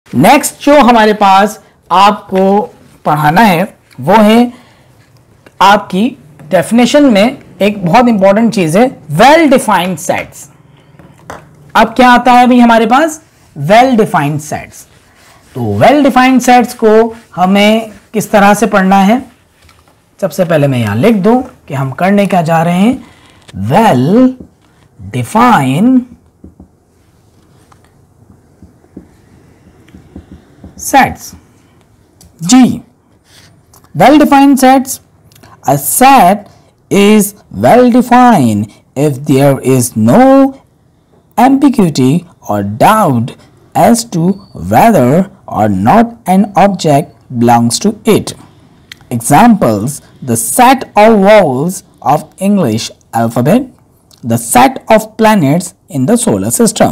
Next जो हमारे पास आपको पढ़ाना है वो है आपकी डेफिनेशन में एक बहुत इंपॉर्टेंट चीज है वेल डिफाइंड सेट्स। अब क्या आता है अभी हमारे पास वेल डिफाइंड सेट्स। तो वेल डिफाइंड सेट्स को हमें किस तरह से पढ़ना है, सबसे पहले मैं यहां लिख दूं कि हम करने क्या जा रहे हैं, वेल डिफाइन सेट्स। जी, well defined sets, a set is well defined if there is no ambiguity or doubt as to whether or not an object belongs to it. Examples: the set of vowels of English alphabet, the set of planets in the solar system.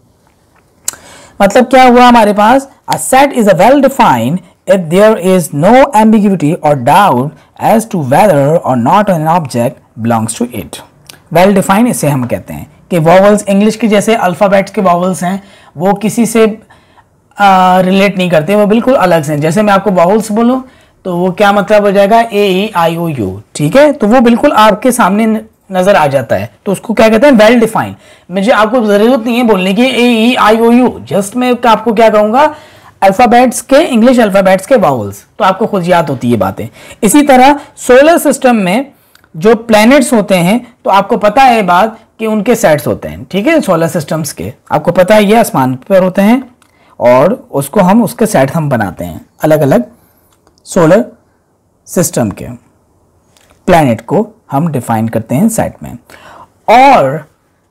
मतलब क्या हुआ हमारे पास, a set is a well defined if there is no ambiguity or doubt as to whether or not an object belongs to it. well defined इसे हम कहते हैं कि vowels English की जैसे अल्फाबेट्स के vowels हैं वो किसी से रिलेट नहीं करते, वो बिल्कुल अलग से। जैसे मैं आपको vowels बोलूं तो वो क्या मतलब हो जाएगा, ए ई आई ओ यू, ठीक है, तो वो बिल्कुल आपके सामने नजर आ जाता है, तो उसको क्या कहते हैं, वेल डिफाइंड। मुझे आपको जरूरत नहीं है बोलने की ए ई आई ओ यू, जस्ट मैं आपको क्या कहूंगा, अल्फाबेट्स के, इंग्लिश अल्फाबेट्स के वाउल्स, तो आपको खुद याद होती है बातें। इसी तरह सोलर सिस्टम में जो प्लैनेट्स होते हैं तो आपको पता है बात कि उनके सेट्स होते हैं, ठीक है, सोलर सिस्टम्स के आपको पता है ये आसमान पर होते हैं और उसको हम उसके सेट हम बनाते हैं, अलग अलग सोलर सिस्टम के प्लैनेट को हम डिफाइन करते हैं सेट में। और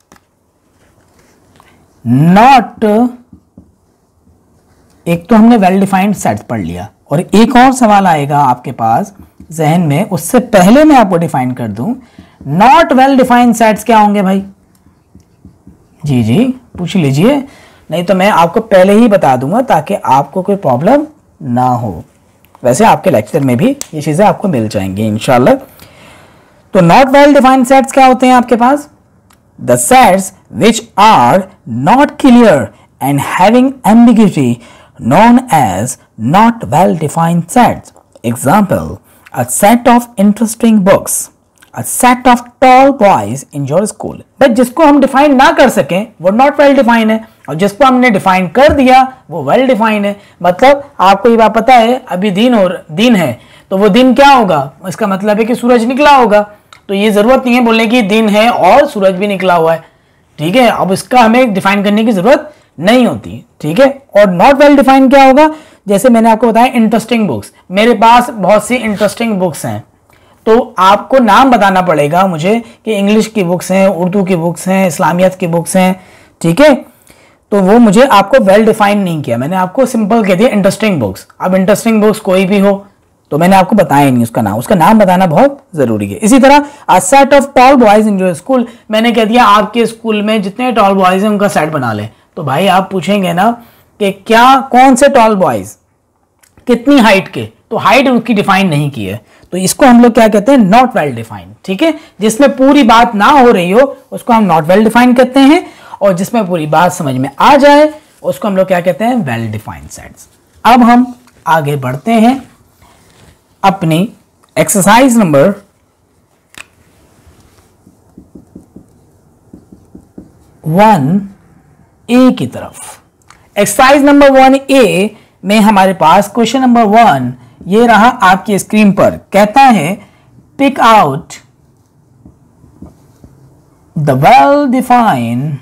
नॉट, एक तो हमने वेल डिफाइंड सेट्स पढ़ लिया और एक और सवाल आएगा आपके पास जहन में, उससे पहले मैं आपको डिफाइन कर दूं, नॉट वेल डिफाइंड सेट्स क्या होंगे भाई? जी जी पूछ लीजिए, नहीं तो मैं आपको पहले ही बता दूंगा ताकि आपको कोई प्रॉब्लम ना हो। वैसे आपके लेक्चर में भी ये चीजें आपको मिल जाएंगी इंशाल्लाह। तो नॉट वेल डिफाइंड सेट्स क्या होते हैं आपके पास? The sets which are not clear and having ambiguity known as not well defined sets. Example: a set of interesting books, a set of tall boys in your school. But जिसको हम define ना कर सकें वो not well define है, और जिसको हमने डिफाइन कर दिया वो वेल डिफाइन है। मतलब आपको ये बात पता है अभी दिन है तो वो दिन क्या होगा, इसका मतलब है कि सूरज निकला होगा, तो ये जरूरत नहीं है बोलने की दिन है और सूरज भी निकला हुआ है, ठीक है। अब इसका हमें डिफाइन करने की जरूरत नहीं होती, ठीक है। और नॉट वेल डिफाइंड क्या होगा, जैसे मैंने आपको बताया इंटरेस्टिंग बुक्स, मेरे पास बहुत सी इंटरेस्टिंग बुक्स हैं, तो आपको नाम बताना पड़ेगा मुझे कि इंग्लिश की बुक्स हैं, उर्दू की बुक्स हैं, इस्लामियत की बुक्स हैं, ठीक है। तो वो मुझे आपको वेल डिफाइन नहीं किया, मैंने आपको सिंपल कह दिया इंटरेस्टिंग बुक्स। अब इंटरेस्टिंग बुक्स कोई भी हो तो मैंने आपको बताया नहीं उसका नाम बताना बहुत जरूरी है। इसी तरह a set of tall boys in your school, मैंने कह दिया आपके स्कूल में जितने टॉल बॉयज हैं उनका सेट बना ले, तो भाई आप पूछेंगे ना कि क्या, कौन से टॉल बॉयज, कितनी हाइट के, तो हाइट उसकी डिफाइन नहीं की है, तो इसको हम लोग क्या कहते हैं, नॉट वेल डिफाइंड, ठीक है। जिसमें पूरी बात ना हो रही हो उसको हम नॉट वेल डिफाइंड कहते हैं, और जिसमें पूरी बात समझ में आ जाए उसको हम लोग क्या कहते हैं, वेल डिफाइंड सेट्स। अब हम आगे बढ़ते हैं अपनी एक्सरसाइज नंबर 1A की तरफ। एक्सरसाइज नंबर 1A में हमारे पास क्वेश्चन नंबर 1 ये रहा आपकी स्क्रीन पर, कहता है pick out the well defined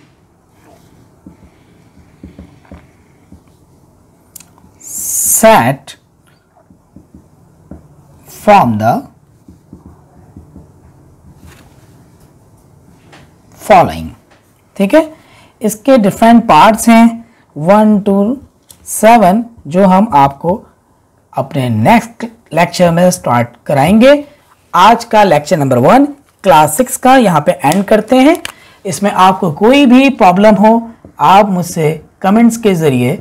set from the following, ठीक है। इसके डिफरेंट पार्ट्स हैं 1 to 7 जो हम आपको अपने नेक्स्ट लेक्चर में स्टार्ट कराएंगे। आज का लेक्चर नंबर 1 क्लास 6 का यहाँ पे एंड करते हैं। इसमें आपको कोई भी प्रॉब्लम हो आप मुझसे कमेंट्स के जरिए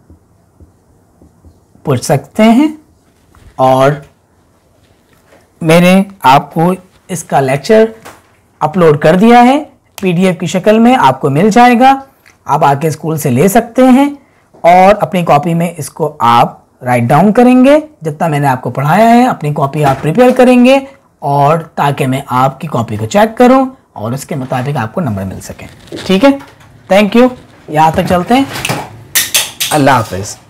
पूछ सकते हैं, और मैंने आपको इसका लेक्चर अपलोड कर दिया है, पीडीएफ की शक्ल में आपको मिल जाएगा, आप आके स्कूल से ले सकते हैं। और अपनी कॉपी में इसको आप राइट डाउन करेंगे, जितना मैंने आपको पढ़ाया है अपनी कॉपी आप प्रिपेयर करेंगे, और ताकि मैं आपकी कॉपी को चेक करूं और उसके मुताबिक आपको नंबर मिल सके। ठीक है, थैंक यू, यहाँ तक चलते हैं। अल्लाह हाफिज़।